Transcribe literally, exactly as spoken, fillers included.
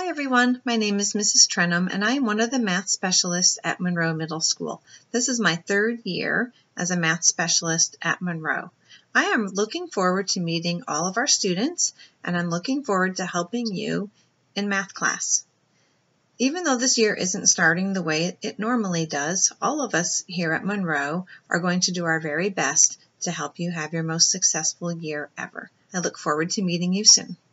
Hi everyone, my name is Missus Trentham and I am one of the math specialists at Monroe Middle School. This is my third year as a math specialist at Monroe. I am looking forward to meeting all of our students and I'm looking forward to helping you in math class. Even though this year isn't starting the way it normally does, all of us here at Monroe are going to do our very best to help you have your most successful year ever. I look forward to meeting you soon.